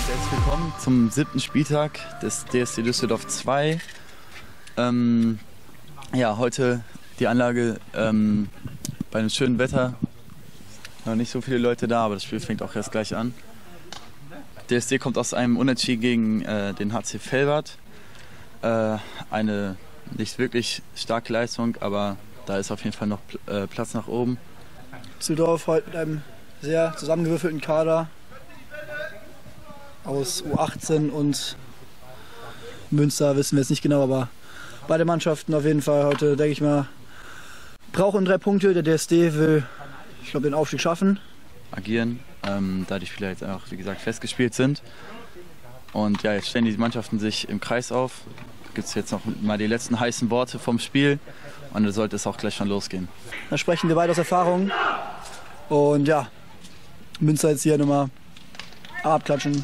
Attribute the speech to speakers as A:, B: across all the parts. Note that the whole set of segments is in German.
A: Herzlich willkommen zum 7. Spieltag des DSC Düsseldorf 2. Ja, heute die Anlage bei einem schönen Wetter. Noch nicht so viele Leute da, aber das Spiel fängt auch erst gleich an. DSD kommt aus einem Unentschieden gegen den HC Velbert. Eine nicht wirklich starke Leistung, aber da ist auf jeden Fall noch Platz nach oben.
B: Düsseldorf heute mit einem sehr zusammengewürfelten Kader aus U18 und Münster, wissen wir jetzt nicht genau, aber beide Mannschaften auf jeden Fall heute, denke ich mal, brauchen 3 Punkte. Der DSD will, ich glaube, den Aufstieg schaffen.
A: Agieren, da die Spieler jetzt auch, wie gesagt, festgespielt sind. Und ja, jetzt stellen die Mannschaften sich im Kreis auf. Gibt es jetzt noch mal die letzten heißen Worte vom Spiel und dann sollte es auch gleich schon losgehen.
B: Da sprechen wir weit aus Erfahrung. Und ja, Münster jetzt hier nochmal abklatschen.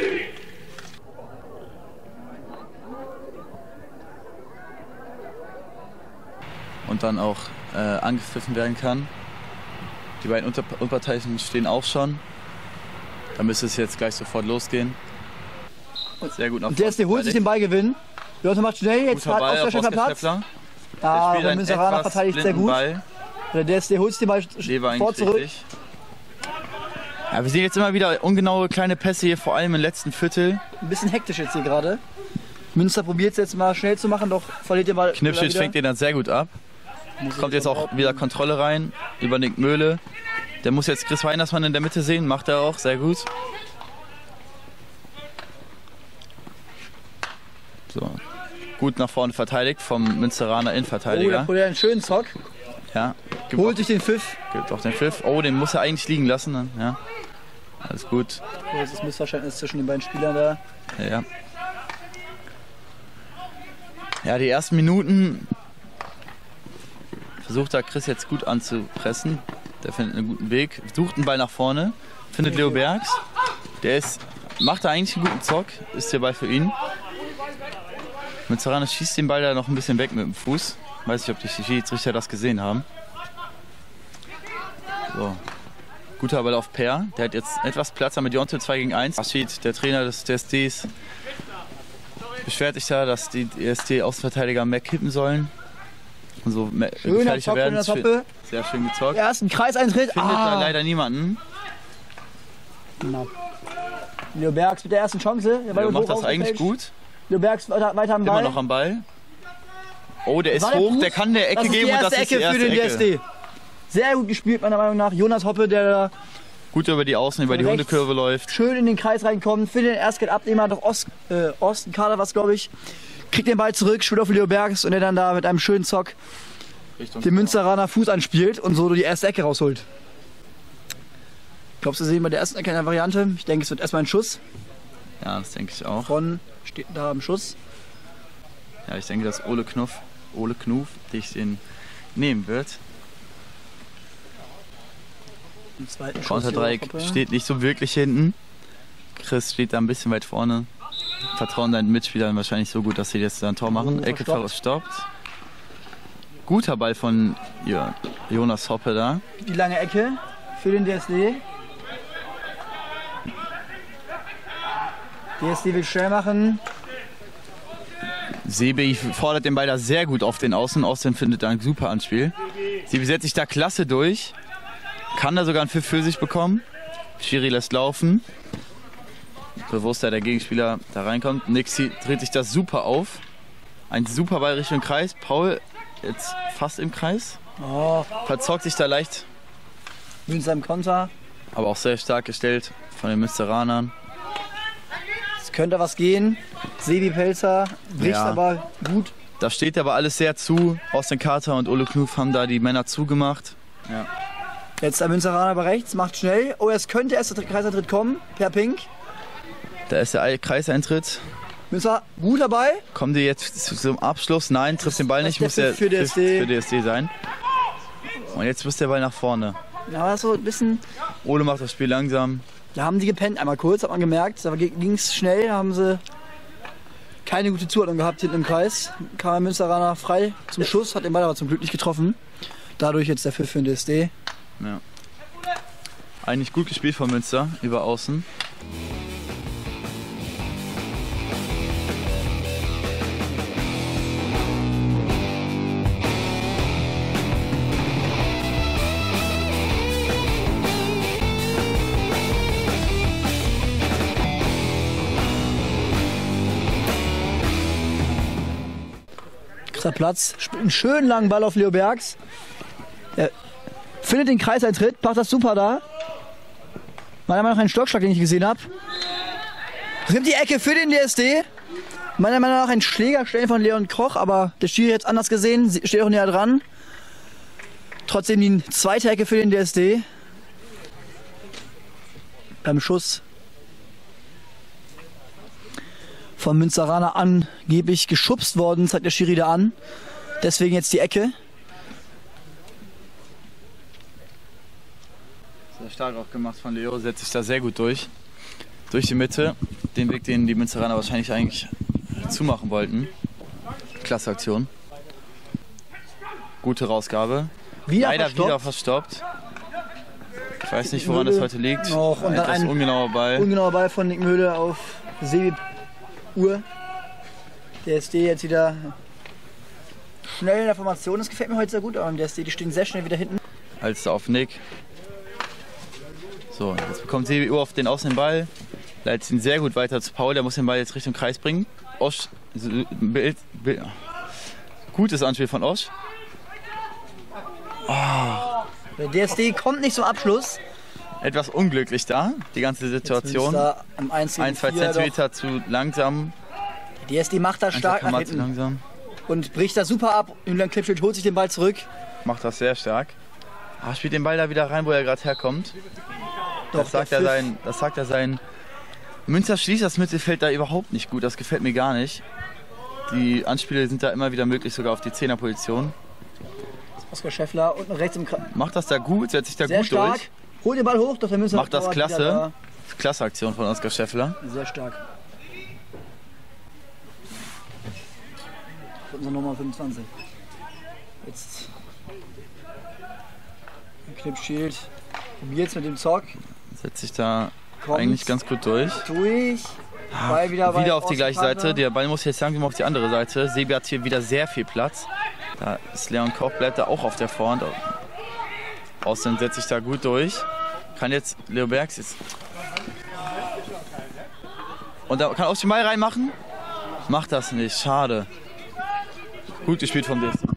A: Und dann auch angepfiffen werden kann. Die beiden Unparteiischen stehen auch schon. Da müsste es jetzt gleich sofort losgehen. Sehr gut.
B: Und der DSD holt sich den Ballgewinn. Jonas macht schnell, jetzt hat Oskar Platz. Ja, der Münsteraner verteidigt sehr gut. Ball. Der DSD holt sich den Ball sofort zurück. Richtig.
A: Ja, wir sehen jetzt immer wieder ungenaue kleine Pässe hier, vor allem im letzten Viertel.
B: Ein bisschen hektisch jetzt hier gerade. Münster probiert es jetzt mal schnell zu machen, doch verliert den Ball.
A: Knipschild fängt den dann sehr gut ab. Kommt jetzt auch wieder Kontrolle rein, übernimmt Möhle. Der muss jetzt Chris Weinersmann in der Mitte sehen, macht er auch, sehr gut. So, gut nach vorne verteidigt vom Münsteraner Innenverteidiger.
B: Oh, der hat einen schönen Zock.
A: Ja.
B: Holt sich den Pfiff.
A: Gibt auch den Pfiff. Oh, den muss er eigentlich liegen lassen. Ja. Alles gut.
B: Großes Missverständnis zwischen den beiden Spielern da.
A: Ja. Ja, die ersten Minuten versucht da Chris jetzt gut anzupressen. Der findet einen guten Weg. Sucht einen Ball nach vorne. Findet Leo Bergs. Der macht da eigentlich einen guten Zock. Ist der Ball für ihn. Münsteraner schießt den Ball da noch ein bisschen weg mit dem Fuß. Weiß nicht, ob die Schiedsrichter das gesehen haben. So. Guter Ball auf Per. Der hat jetzt etwas Platz mit Jonte 2 gegen 1. Rashid, der Trainer des DSDs, beschwert sich da, dass die DSD-Außenverteidiger mehr kippen sollen. Und so gefährlicher werden. Sehr schön gezockt.
B: Ersten Kreiseintritt.
A: Findet da leider niemanden.
B: Genau. Leo Bergs mit der ersten Chance. Der
A: Leo macht das eigentlich gut.
B: Leo Bergs weiter am Ball.
A: Immer noch am Ball. Oh, der ist hoch, der kann der Ecke geben und das ist die erste Ecke. Für den DSD.
B: Sehr gut gespielt, meiner Meinung nach. Jonas Hoppe, der
A: gut über die Außen, über die Hundekurve läuft.
B: Schön in den Kreis reinkommt, für den Erstgeld-Abnehmer, doch Osten Kader was, glaube ich. Kriegt den Ball zurück, spielt auf Leo Bergs und er dann da mit einem schönen Zock den Münsteraner Fuß anspielt und so die erste Ecke rausholt. Glaubst du, sehen wir der ersten Ecke eine Variante? Ich denke, es wird erstmal ein Schuss.
A: Ja, das denke ich auch.
B: Ron steht da am Schuss.
A: Ja, ich denke, dass Ole Knuf dich den nehmen wird.
B: Im zweiten Schuss.
A: Konterdreieck steht nicht so wirklich hinten. Chris steht da ein bisschen weit vorne. Vertrauen deinen Mitspielern wahrscheinlich so gut, dass sie jetzt da ein Tor machen. Ecke verstoppt. Guter Ball von Jonas Hoppe da.
B: Die lange Ecke für den DSD. DSD will schnell machen.
A: Sebi fordert den Ball da sehr gut auf den Außen. Außen findet da ein super Anspiel. Sebi setzt sich da klasse durch. Kann da sogar einen Pfiff für sich bekommen. Schiri lässt laufen. Bewusst, der Gegenspieler da reinkommt. Nixi dreht sich das super auf. Ein super Ball Richtung Kreis. Paul jetzt fast im Kreis.
B: Oh.
A: Verzockt sich da leicht.
B: Münster im Konter.
A: Aber auch sehr stark gestellt von den Münsteranern.
B: Es könnte was gehen. Sebi Pelzer bricht aber gut.
A: Da steht aber alles sehr zu. Austin Carter und Ole Knuf haben da die Männer zugemacht. Ja.
B: Jetzt der Münsteraner aber rechts, macht schnell. Oh, es könnte erst der Kreiseintritt kommen, per Pink.
A: Da ist der Kreiseintritt.
B: Münster, gut dabei.
A: Kommen die jetzt zum Abschluss? Nein, trifft den Ball nicht. Muss der
B: für
A: DSD sein. Und jetzt muss der Ball nach vorne.
B: Ja, so ein bisschen.
A: Ole macht das Spiel langsam.
B: Da haben die gepennt, einmal kurz, hat man gemerkt. Da ging es schnell, haben sie keine gute Zuordnung gehabt hinten im Kreis. Kam Münsteraner frei zum Schuss, hat den Ball aber zum Glück nicht getroffen. Dadurch jetzt der Pfiff für den DSD.
A: Ja. Eigentlich gut gespielt von Münster, über Außen.
B: Macht er Platz. Spielt einen schönen langen Ball auf Leo Bergs. Er findet den Kreiseintritt, macht das super da. Meiner Meinung nach ein Stockschlag, den ich gesehen habe. Nimmt die Ecke für den DSD. Meiner Meinung nach ein Schlägerstellen von Leon Koch, aber der Schiri hat es anders gesehen, steht auch näher dran. Trotzdem die zweite Ecke für den DSD. Beim Schuss von Münsteraner angeblich geschubst worden, zeigt der Schiri da an. Deswegen jetzt die Ecke.
A: Sehr stark auch gemacht von Leo, setzt sich da sehr gut durch. Durch die Mitte, den Weg, den die Münsteraner wahrscheinlich eigentlich zumachen wollten. Klasse Aktion. Gute Rausgabe. Leider wieder verstoppt. Ich weiß nicht, woran das heute liegt.
B: Noch, und dann ein
A: ungenauer Ball.
B: Ungenauer Ball von Nick Möhle auf Sebi Uhr. Der SD jetzt wieder schnell in der Formation. Das gefällt mir heute sehr gut. Aber der SD, die stehen sehr schnell wieder hinten.
A: Als auf Nick. So, jetzt bekommt Sebi Uhr auf den Außen den Ball. Leitet ihn sehr gut weiter zu Paul. Der muss den Ball jetzt Richtung Kreis bringen. Osch. Gutes Anspiel von Osch.
B: Oh. Der DSD kommt nicht zum Abschluss.
A: Etwas unglücklich da, die ganze Situation. 1, 2 Zentimeter zu langsam.
B: Der DSD macht das stark nach hinten
A: langsam.
B: Und bricht das super ab. Julian Klipschild holt sich den Ball zurück.
A: Macht das sehr stark. Spielt den Ball da wieder rein, wo er gerade herkommt.
B: Doch,
A: das sagt er sein. Münster schließt das Mittelfeld da überhaupt nicht gut. Das gefällt mir gar nicht. Die Anspiele sind da immer wieder möglich, sogar auf die 10er-Position.
B: Oskar Scheffler unten rechts im Kreis.
A: Macht das da gut, setzt sich da
B: sehr
A: gut
B: stark.
A: durch.
B: Holt den Ball hoch, doch der Münster
A: macht das klasse. Klasse Aktion von Oskar Scheffler.
B: Sehr stark. Unser Nummer 25. Jetzt Knipschild. Probiert es mit dem Zock.
A: Setzt sich da eigentlich ganz gut durch.
B: Ball wieder
A: auf die gleiche Seite. Der Ball muss jetzt langsam auf die andere Seite. Sebi hat hier wieder sehr viel Platz. Da ist Leon Koch, bleibt da auch auf der Vorhand. Außerdem setzt sich da gut durch. Kann jetzt Leo Bergs jetzt. Und da kann auch den Ball reinmachen. Macht das nicht, schade. Gut gespielt vom DSD.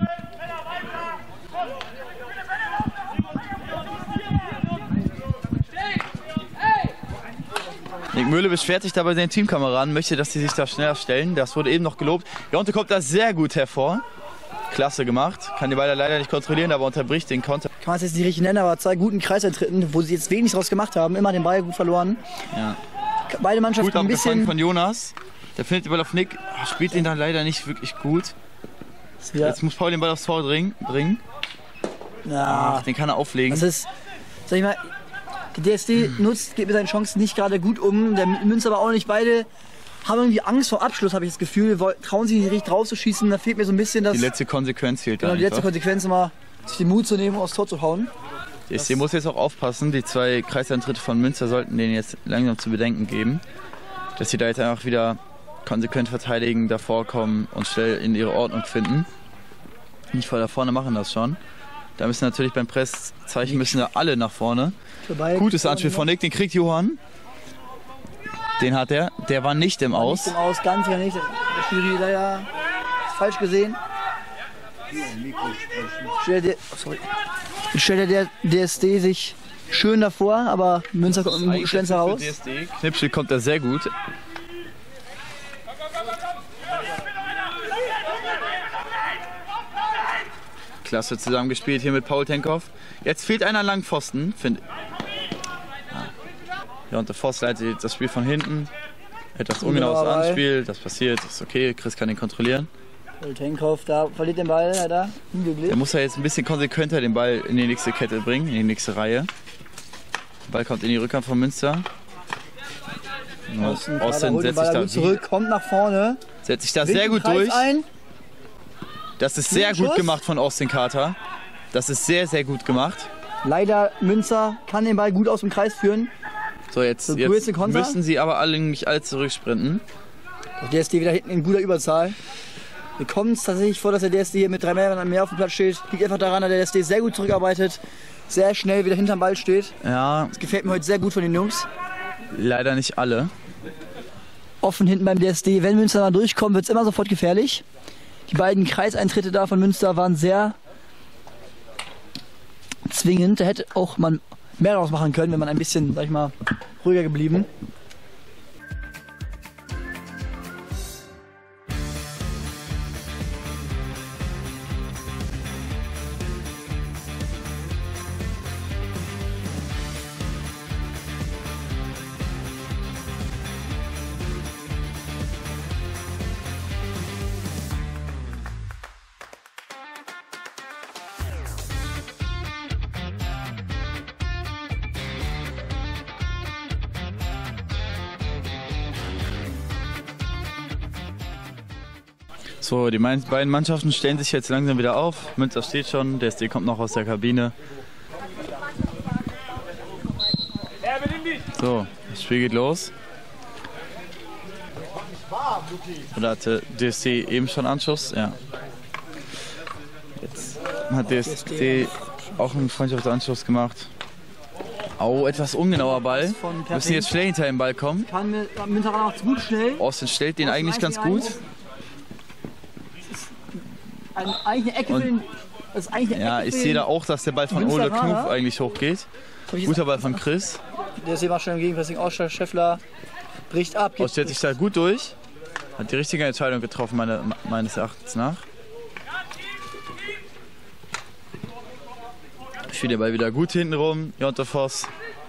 A: Nick Möhle beschwert sich da bei seinen Teamkameraden, möchte, dass sie sich da schneller stellen. Das wurde eben noch gelobt. Jonte kommt da sehr gut hervor. Klasse gemacht. Kann die Ball leider nicht kontrollieren, aber unterbricht den Konter.
B: Kann man es jetzt nicht richtig nennen, aber 2 guten Kreiseintritten, wo sie jetzt wenig draus gemacht haben. Immer den Ball gut verloren.
A: Ja.
B: Beide Mannschaften
A: gut
B: ein bisschen
A: von Jonas. Der findet den Ball auf Nick, spielt ihn dann leider nicht wirklich gut. Ja. Jetzt muss Paul den Ball aufs Tor bringen.
B: Ja.
A: Ach, den kann er auflegen.
B: Das ist, sag ich mal, der DSD geht mit seinen Chancen nicht gerade gut um. Der Münster aber auch nicht. Beide haben irgendwie Angst vor Abschluss, habe ich das Gefühl. Trauen sich nicht richtig rauszuschießen. Da fehlt mir so ein bisschen das.
A: Die letzte Konsequenz fehlt da.
B: Genau, die letzte Konsequenz immer, sich den Mut zu nehmen, aufs Tor zu hauen.
A: Der DSD muss jetzt auch aufpassen. Die 2 Kreiseintritte von Münster sollten denen jetzt langsam zu bedenken geben. Dass sie da jetzt einfach wieder konsequent verteidigen, davor kommen und schnell in ihre Ordnung finden. Nicht voll da vorne machen das schon. Da müssen natürlich beim Presszeichen müssen da alle nach vorne. Gutes Anspiel von Nick, den kriegt Johann. Den hat er. Der war nicht im Aus.
B: Nicht im Aus, ganz ja nicht. Der Schiri leider falsch gesehen. Jetzt stellt der DSD sich schön davor, aber Münster kommt mit einem guten Schlenzer raus.
A: Knipschild kommt da sehr gut. Klasse zusammengespielt hier mit Paul Tenkoff. Jetzt fehlt einer langen Pfosten, finde ich. Ja, und der Voss leitet das Spiel von hinten. Etwas ungenaues Anspiel, das passiert, ist okay, Chris kann ihn kontrollieren.
B: Paul Tenkoff, da verliert den Ball leider.
A: Der muss ja jetzt ein bisschen konsequenter den Ball in die nächste Kette bringen, in die nächste Reihe. Der Ball kommt in die Rückhand von Münster.
B: Außen setzt sich da zurück, kommt nach vorne.
A: Setzt sich da sehr gut durch. Das ist sehr gut gemacht von Austin Carter. Das ist sehr, sehr gut gemacht.
B: Leider Münster kann den Ball gut aus dem Kreis führen.
A: So, jetzt müssen sie aber alle nicht alle zurücksprinten.
B: Der DSD wieder hinten in guter Überzahl. Wir kommen es tatsächlich vor, dass der DSD hier mit 3 Männern mehr auf dem Platz steht. Liegt einfach daran, dass der DSD sehr gut zurückarbeitet. Sehr schnell wieder hinterm Ball steht.
A: Ja.
B: Das gefällt mir heute sehr gut von den Jungs.
A: Leider nicht alle.
B: Offen hinten beim DSD. Wenn Münster mal durchkommt, wird es immer sofort gefährlich. Die beiden Kreiseintritte da von Münster waren sehr zwingend. Da hätte auch man mehr daraus machen können, wenn man ein bisschen, sag ich mal, ruhiger geblieben.
A: So, die beiden Mannschaften stellen sich jetzt langsam wieder auf. Münster steht schon, der DSD kommt noch aus der Kabine. So, das Spiel geht los. Oder hatte DSD eben schon Anschuss? Ja. Jetzt hat DSD auch einen Freundschaftsanschluss gemacht. Oh, etwas ungenauer Ball. Wir müssen jetzt schnell hinter dem Ball kommen.
B: Kann Münster auch gut schnell.
A: Austin stellt den eigentlich ganz gut.
B: Eigentlich eine Ecke für den, das ist eigentlich eine
A: Ja,
B: Ecke
A: ich
B: für
A: sehe
B: den
A: da auch, dass der Ball von Ole
B: Münsteraner
A: Knuf eigentlich hochgeht. Guter Ball von Chris.
B: Der ist immer schon im Gegenpressing aus. Scheffler bricht ab.
A: Oh, stellt sich da gut durch. Hat die richtige Entscheidung getroffen, meines Erachtens nach. Spielt der Ball wieder gut hinten rum. Jonte Voss.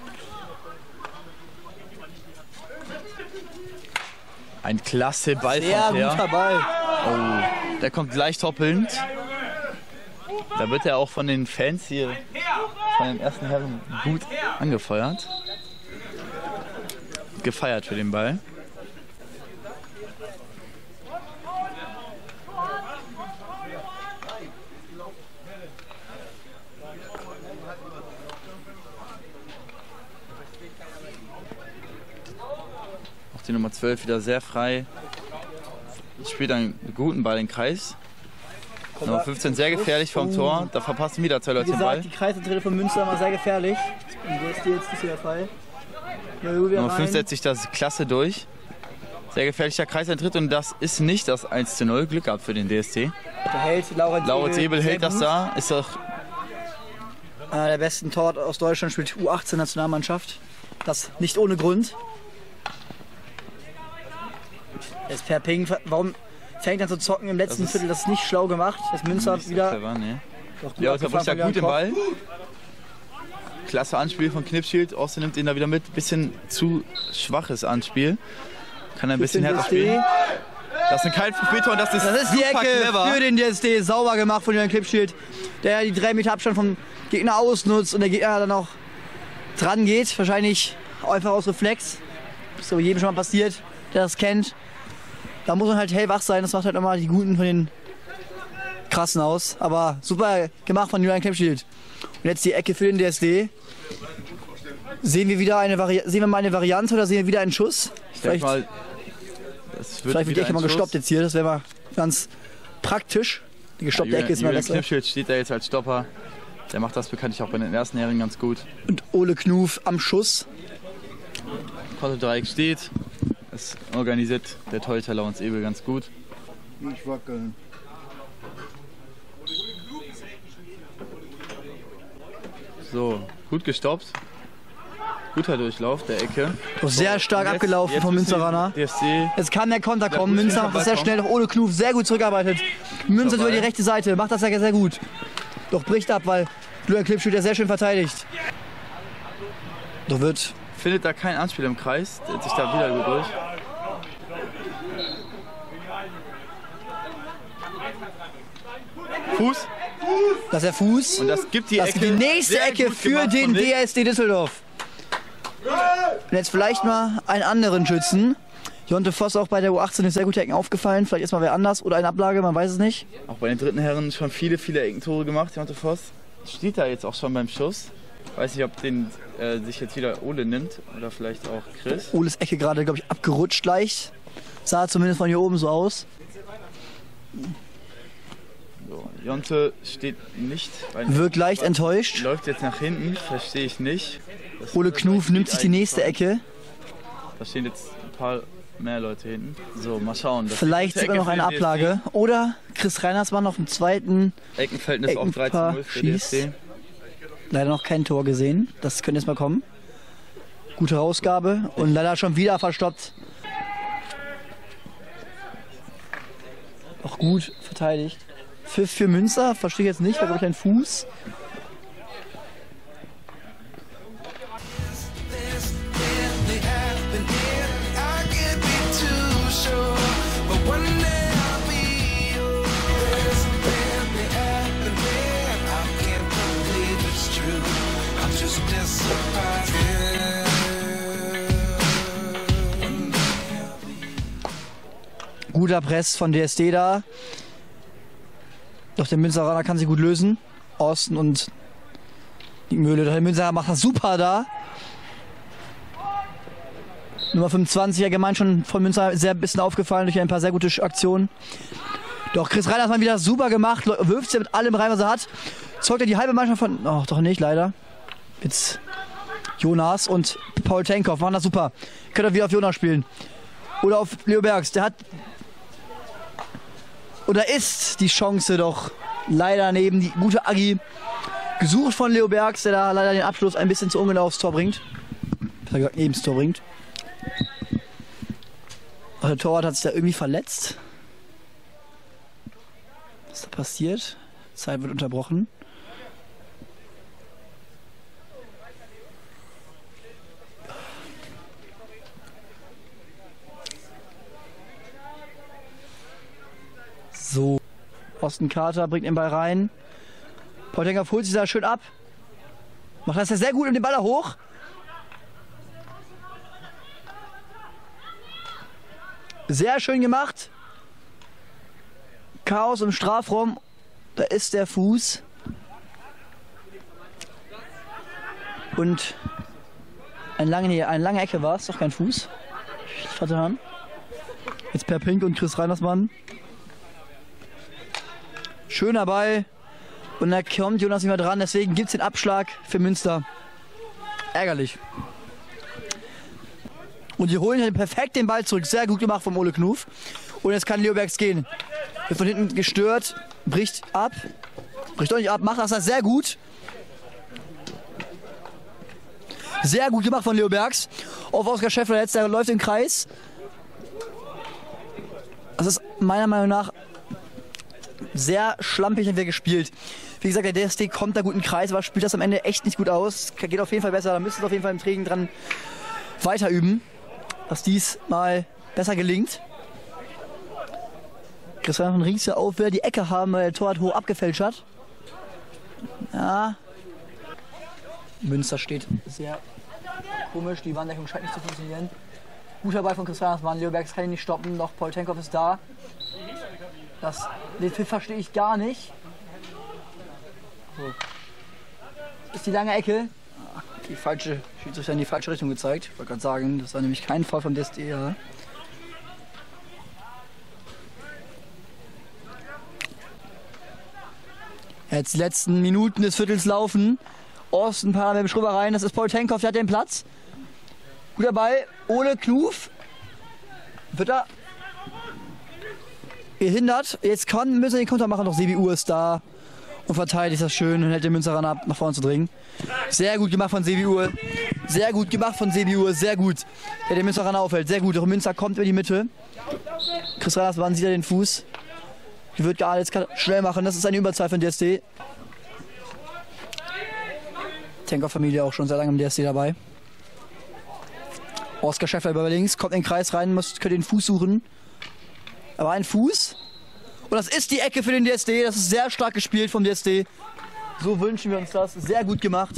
A: Ein klasse Ball
B: Sehr
A: von
B: guter Ball.
A: Oh, der kommt leicht hoppelnd. Da wird er auch von den Fans hier, von den ersten Herren, gut angefeuert. Gefeiert für den Ball. Auch die Nummer 12 wieder sehr frei. Spielt einen guten Ball in den Kreis. Nummer 15 sehr gefährlich vom Tor. Da verpassen wieder zwei Leute
B: Wie
A: den
B: gesagt,
A: Ball.
B: die Kreiseintritte von Münster waren sehr gefährlich. Und jetzt ist der Fall.
A: Nummer 5 setzt sich das klasse durch. Sehr gefährlicher Kreiseintritt und das ist nicht das 1:0. Glück gehabt für den DSD.
B: Der hält, Laurenz
A: Ebel hält das da. Ist doch
B: einer der besten Torwart aus Deutschland, spielt U18-Nationalmannschaft. Das nicht ohne Grund. Jetzt per Ping. Warum fängt er an zu zocken im letzten Viertel? Das ist nicht schlau gemacht. Das Münster
A: nicht so
B: wieder.
A: clever, nee.
B: Doch gut
A: Ja,
B: abgefangen
A: da
B: von
A: gut den
B: Koch.
A: Ball. Klasse Anspiel von Knipschild. Austin nimmt ihn da wieder mit. Bisschen zu schwaches Anspiel. Kann er ein bisschen härter spielen. Das sind kein 5 Meter und das ist
B: Die
A: super
B: Ecke
A: clever.
B: für den DSD. Sauber gemacht von Julian Klipschild, der die 3 Meter Abstand vom Gegner ausnutzt und der Gegner dann auch dran geht. Wahrscheinlich einfach aus Reflex. Ist so jedem schon mal passiert, der das kennt. Da muss man halt hellwach sein. Das macht halt immer die Guten von den Krassen aus. Aber super gemacht von Julian Klipschild. Und jetzt die Ecke für den DSD. Sehen wir mal eine Variante oder sehen wir wieder einen Schuss?
A: Vielleicht wird
B: die Ecke mal gestoppt jetzt hier. Das wäre mal ganz praktisch. Die gestoppte Ecke ist mal
A: Julian
B: besser.
A: Knipschild steht da jetzt als Stopper. Der macht das bekanntlich auch bei den ersten Jahren ganz gut.
B: Und Ole Knuf am Schuss.
A: Konto-Dreieck steht. Es organisiert der Torhüter Laurenz Ebel ganz gut.
C: Nicht wackeln.
A: So, gut gestoppt. Guter Durchlauf der Ecke.
B: Doch sehr stark
A: Jetzt-
B: abgelaufen
A: jetzt
B: vom
A: müssen die
B: Münsteraner.
A: DSD.
B: Jetzt kann der Konter kommen.
A: muss
B: Münster
A: hinter
B: macht das sehr
A: Ball
B: schnell. Doch Ole Knuf sehr gut zurückarbeitet. Münster
A: Vorbei.
B: über die rechte Seite. Macht das ja sehr gut. Doch bricht ab, weil Julian Klipschild ja sehr schön verteidigt. Doch wird
A: Findet da kein Anspiel im Kreis. Der hat sich da wieder gut durch. Fuß.
B: das ist der Fuß.
A: Und das gibt die
B: Das
A: Ecke.
B: ist die nächste
A: sehr
B: Ecke
A: gut
B: für
A: gemacht
B: den
A: von Nick.
B: DSD Düsseldorf. Und jetzt vielleicht mal einen anderen Schützen. Jonte Voss auch bei der U18 ist sehr gute Ecken aufgefallen. Vielleicht ist mal wer anders oder eine Ablage, man weiß es nicht.
A: Auch bei den dritten Herren schon viele Eckentore gemacht, Jonte Voss. Steht da jetzt auch schon beim Schuss. Weiß nicht, ob den sich jetzt wieder Ole nimmt oder vielleicht auch Chris.
B: Oles Ecke gerade, glaube ich, abgerutscht leicht. Sah zumindest von hier oben so aus.
A: So, Jonte steht nicht. Weil
B: Wirkt leicht enttäuscht.
A: läuft jetzt nach hinten, verstehe ich nicht.
B: Ole Knuf nimmt sich die nächste Ecke.
A: Da stehen jetzt ein paar Mehr Leute hinten. So, mal schauen. Das
B: Vielleicht sogar noch eine Ablage. Oder Chris Reinersmann auf dem zweiten
A: Eckenverhältnis auf 13-0 für
B: schießt.
A: DSD.
B: Leider noch kein Tor gesehen. Das könnte jetzt mal kommen. Gute Rausgabe und leider schon wieder verstoppt. Auch gut verteidigt. Pfiff für Münster, verstehe ich jetzt nicht, da glaube ich ein Fuß. Guter Press von DSD da. Doch der Münsteraner kann sich gut lösen. Osten und die Mühle. Der Münsteraner macht das super da. Nummer 25 allgemein schon von Münster sehr ein bisschen aufgefallen durch ein paar sehr gute Aktionen. Doch Chris Reiner hat mal wieder super gemacht. Wirft sie mit allem rein, was er hat. Zeugt er die halbe Mannschaft von... Oh, doch nicht, leider. Jetzt Jonas und Paul Tenkoff machen das super. Könnt ihr wieder auf Jonas spielen. Oder auf Leo Bergs. Der hat... Oder ist die Chance doch leider neben die gute Agi. Gesucht von Leo Bergs, der da leider den Abschluss ein bisschen zu ungenau aufs Tor bringt. Besser gesagt, neben das Tor bringt. Aber der Torwart hat sich da irgendwie verletzt. Was ist da passiert? Zeit wird unterbrochen. So. Osten Carter bringt den Ball rein. Paul Tenkoff holt sich da schön ab. Macht das ja sehr gut und den Ball da hoch. Sehr schön gemacht. Chaos im Strafraum. Da ist der Fuß. Und eine lange Ecke war es, doch kein Fuß. Vertan. Jetzt Per Pink und Chris Reinersmann. Schöner Ball. Und da kommt Jonas nicht mehr dran, deswegen gibt es den Abschlag für Münster. Ärgerlich. Und die holen perfekt den Ball zurück. Sehr gut gemacht vom Ole Knuf. Und jetzt kann Leo Bergs gehen. Wird von hinten gestört. Bricht ab. Bricht doch nicht ab. Macht das sehr gut. Sehr gut gemacht von Leo Bergs. Auf Oskar Scheffler jetzt. Der läuft im Kreis. Das ist meiner Meinung nach sehr schlampig gespielt. Wie gesagt, der DSD kommt da gut in den Kreis, aber spielt das am Ende echt nicht gut aus. Geht auf jeden Fall besser. Da müsste es auf jeden Fall im Training dran weiter üben, dass dies mal besser gelingt. Christian riecht ja auf, will die Ecke haben, weil der Torwart hoch abgefälscht hat. Ja. Münster steht sehr komisch. Die Warndeckung scheint nicht zu funktionieren. Guter Ball von Christian Mann. Leo Bergs kann ihn nicht stoppen. Noch Paul Tenkoff ist da. Den Pfiff verstehe ich gar nicht. So. Das ist die lange Ecke. Die falsche Schiedsrichter in die falsche Richtung gezeigt. Ich wollte gerade sagen, das war nämlich kein Foul vom DSD. Ja. Jetzt die letzten Minuten des Viertels laufen. Osten paar mit dem Schrubber rein. Das ist Paul Tenkoff, der hat den Platz. Guter Ball. Ole Knuf. Wird er gehindert. Jetzt müssen wir den Konter machen. Doch Sebi Uhr ist da und verteidigt das schön und hält den Münsteraner ab, nach vorne zu dringen. Sehr gut gemacht von Sebi Uhr. Sehr gut gemacht von Sebi Uhr. Sehr gut. Der den Münsteraner aufhält. Sehr gut. Doch Münster kommt über die Mitte. Chris Reinersmann sieht er den Fuß. Die wird gar jetzt schnell machen. Das ist eine Überzahl von DSD. Tenkoff-Familie auch schon sehr lange im DSD dabei. Oskar Scheffler über links, kommt in den Kreis rein, könnt den Fuß suchen. Aber ein Fuß. Und das ist die Ecke für den DSD. Das ist sehr stark gespielt vom DSD. So wünschen wir uns das. Sehr gut gemacht.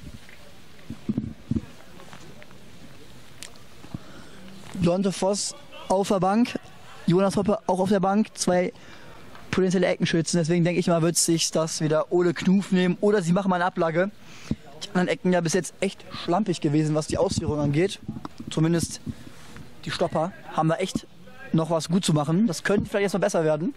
B: Lonte Voss auf der Bank. Jonas Hoppe auch auf der Bank. Zwei potenzielle Eckenschützen. Deswegen denke ich mal, wird sich das wieder Ole Knuf nehmen. Oder sie machen mal eine Ablage. Die anderen Ecken ja bis jetzt echt schlampig gewesen, was die Ausführung angeht. Zumindest die Stopper haben da echt noch was gut zu machen. Das könnte vielleicht jetzt noch besser werden.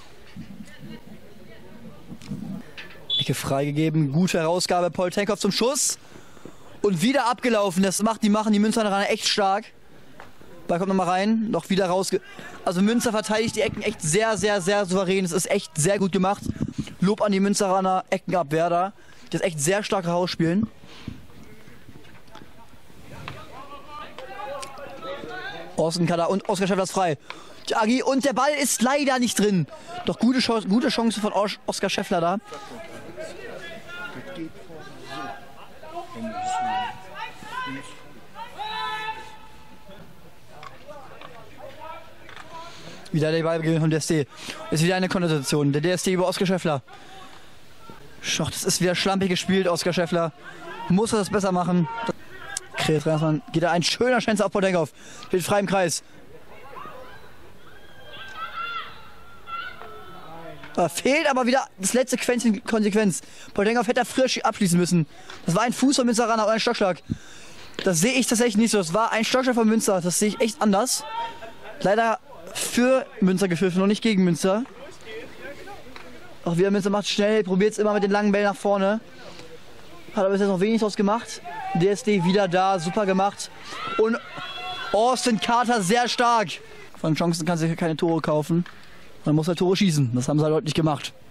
B: Ecke freigegeben. Gute Herausgabe. Paul Tenkoff zum Schuss. Und wieder abgelaufen. Das machen die Münsteraner echt stark. Ball kommt nochmal rein, noch wieder raus. Also Münster verteidigt die Ecken echt sehr, sehr, sehr souverän. Es ist echt sehr gut gemacht. Lob an die Münsteraner Eckenabwehr da, die das echt sehr stark rausspielen. Außenkader und Oskar Scheffler ist frei. Agi und der Ball ist leider nicht drin. Doch gute Chance von Oskar Scheffler da.
C: Das geht vor so.
B: Wieder der Ballbeginn von DSD. Ist wieder eine Konversation. Der DSD über Oskar Scheffler. Schoch, das ist wieder schlampig gespielt, Oskar Scheffler. Muss er das besser machen. Geht da ein schöner Schenzer auf Potenkov. Steht frei im Kreis. Fehlt aber wieder das letzte Quäntchen Konsequenz. Potenkov hätte frisch abschließen müssen. Das war ein Fuß von Münsteraner oder ein Stockschlag. Das sehe ich tatsächlich nicht so. Das war ein Stockschlag von Münster. Das sehe ich echt anders. Leider für Münster gepfiffen und nicht gegen Münster. Auch wieder Münster macht schnell, probiert es immer mit den langen Bällen nach vorne. Hat aber bis jetzt noch wenig draus gemacht. DSD wieder da, super gemacht. Und Austin Carter sehr stark. Von Chancen kann sich keine Tore kaufen. Man muss halt Tore schießen. Das haben sie halt heute nicht gemacht.